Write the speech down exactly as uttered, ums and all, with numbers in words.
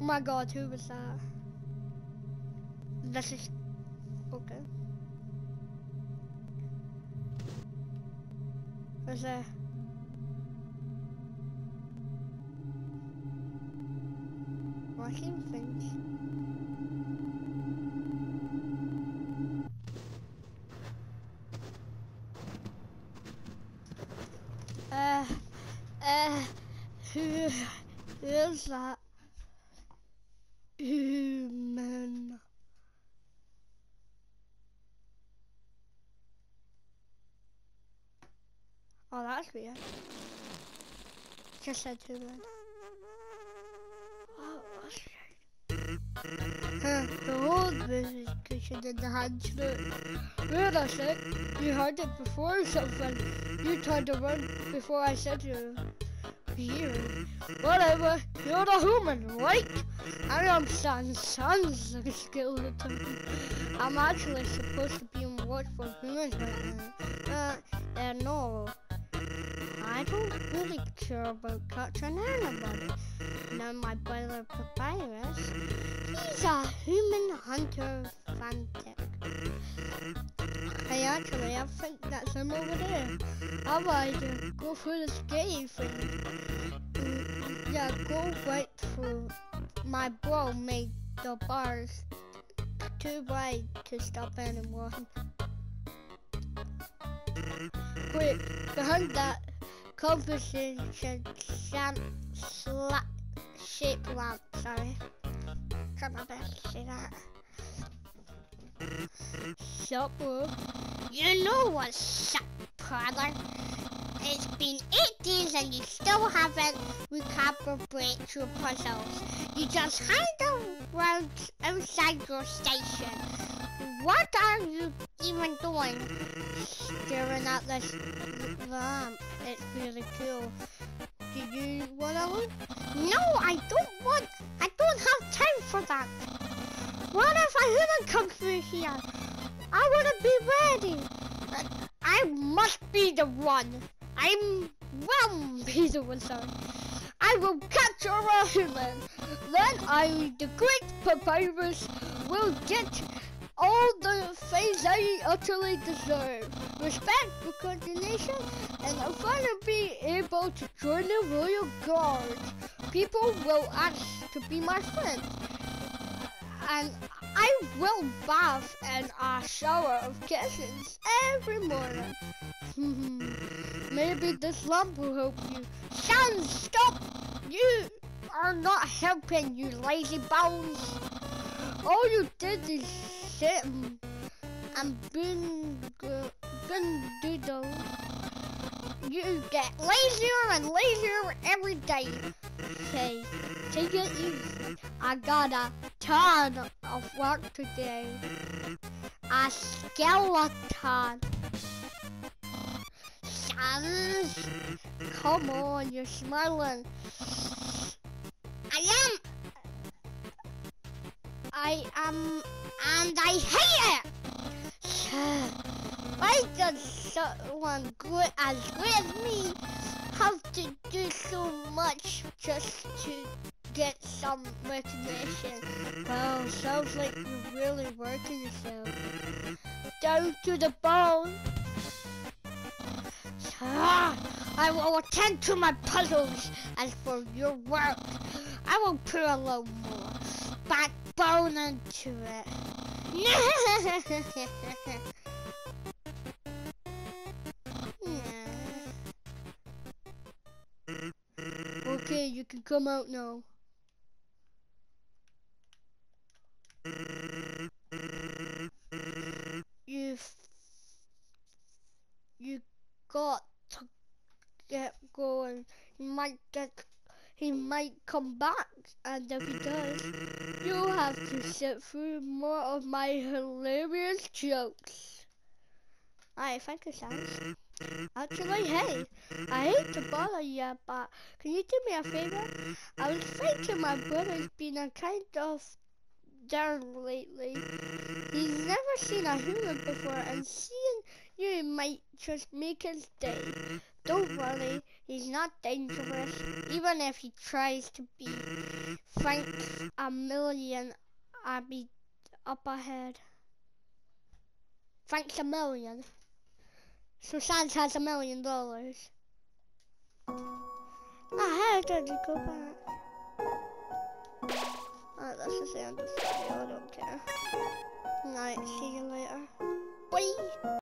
Oh my god, who was that? This is... okay. Who's there? Watching things. Uh, uh, who, who is that? Human. Oh, that's weird. Just said human. Oh, that's weird. Huh, the whole business cushion in the hand through. Wait a sec, you heard it before or something. You tried to run before I said you. Here. Whatever, you're the human, right? I am Sans Sans like a skeleton. I'm actually supposed to be on watch for humans right now. Uh, uh no. I don't really care about catching anybody. Now my brother Papyrus, he's a human hunter fanatic. Hey, actually, I think that's him over there. How about I go through this cave and mm, yeah, go right through. My bro made the bars too wide to stop anyone. Wait, behind that conversation slant sla shaped lamp, sorry. Can't my best to say that. Sup, bro? You know what's up, brother? It's been eight days and you still haven't recalibrated your puzzles. You just hide around outside your station. What are you even doing? Staring at this lamp. It's really cool. Do you wanna look? No, I don't want. I don't have time for that. What if a human comes through here? I wanna be ready. I must be the one. I will be the one, sorry. I will capture a human. Then I, the great Papyrus, will get all the things I utterly deserve. Respect for continuation, and I'll finally be able to join the Royal Guard. People will ask to be my friend. And I will bath in a shower of kisses every morning. Maybe this lamp will help you. Sans, stop! You are not helping, you lazy bones. All you did is sit and bin, bin doodle. You get lazier and lazier every day. Hey, take it easy. I got a ton of work today. A skeleton. Sans, come on, you're smiling. I am. I am, and I hate it. Why does someone good as good as me have to do so much just to get some recognition? Well, sounds like you're really working yourself down to the bone. Ah, I will attend to my puzzles. As for your work, I will put a little more backbone into it. Okay, you can come out now. You you got to get going. He might get he might come back, and if he does, you'll have to sit through more of my hilarious jokes. Alright, thank you, Sans. Actually, hey, I hate to bother you, but can you do me a favor? I was thinking my brother's been a kind of down lately. He's never seen a human before, and seeing you might just make his day. Don't worry, he's not dangerous, even if he tries to be. Thanks a million, I'll be up ahead. Thanks a million. So Sans has a million dollars. I had to go back. Alright, that's just the end of the video. I don't care. Alright, see you later. Bye.